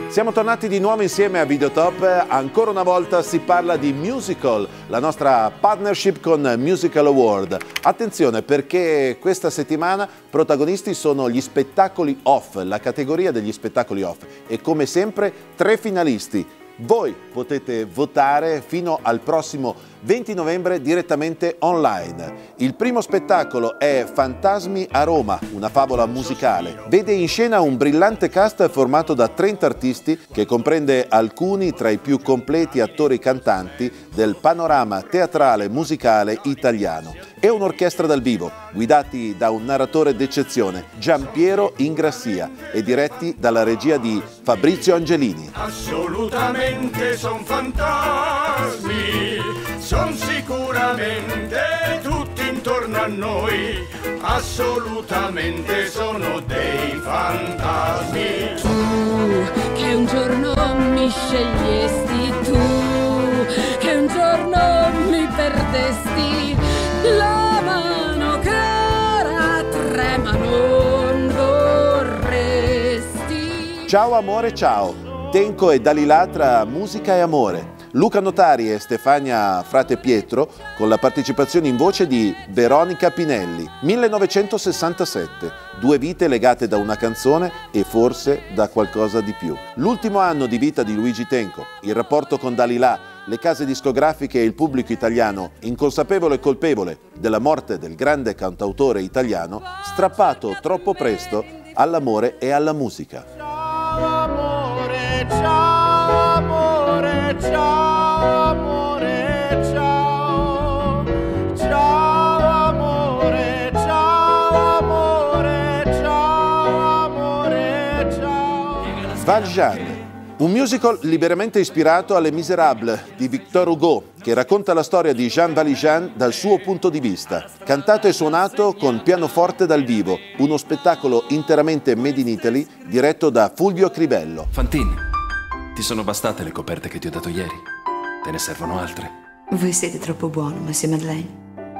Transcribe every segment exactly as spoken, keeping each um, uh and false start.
Siamo tornati di nuovo insieme a Videotop. Ancora una volta si parla di musical, la nostra partnership con Musical Award. Attenzione, perché questa settimana protagonisti sono gli spettacoli off, la categoria degli spettacoli off. E come sempre tre finalisti. Voi potete votare fino al prossimo venti novembre direttamente online. Il primo spettacolo è Fantasmi a Roma, una favola musicale. Vede in scena un brillante cast formato da trenta artisti che comprende alcuni tra i più completi attori cantanti del panorama teatrale musicale italiano e un'orchestra dal vivo, guidati da un narratore d'eccezione, Giampiero Ingrassia, e diretti dalla regia di Fabrizio Angelini. Assolutamente son fantasmi, son sicuramente tutti intorno a noi, assolutamente sono dei fantasmi. Tu, che un giorno mi scegliesti, tu, che un giorno mi perdesti, la mano che ora trema non vorresti. Ciao amore, ciao. Tenco e Dalila tra musica e amore. Luca Notari e Stefania Frate Pietro con la partecipazione in voce di Veronica Pinelli. millenovecentosessantasette, due vite legate da una canzone e forse da qualcosa di più. L'ultimo anno di vita di Luigi Tenco, il rapporto con Dalila, le case discografiche e il pubblico italiano, inconsapevole e colpevole della morte del grande cantautore italiano, strappato troppo presto all'amore e alla musica. Ciao amore, ciao amore, ciao amore, ciao. Ciao amore, ciao amore, ciao amore, ciao. Valjean, un musical liberamente ispirato alle Misérables di Victor Hugo, che racconta la storia di Jean Valjean dal suo punto di vista. Cantato e suonato con pianoforte dal vivo, uno spettacolo interamente made in Italy, diretto da Fulvio Crivello. Fantine, ti sono bastate le coperte che ti ho dato ieri? Te ne servono altre? Voi siete troppo buono, Monsieur Madeleine.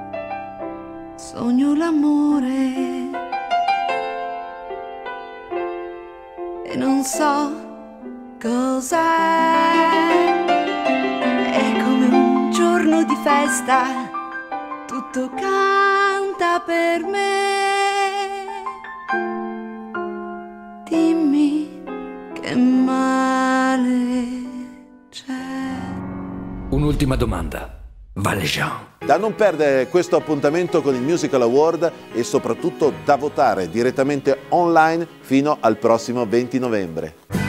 Sogno l'amore e non so cos'è. È come un giorno di festa, tutto canta per me. Dimmi che male c'è. Un'ultima domanda. Valjean. Da non perdere questo appuntamento con il Musical Award e soprattutto da votare direttamente online fino al prossimo venti novembre.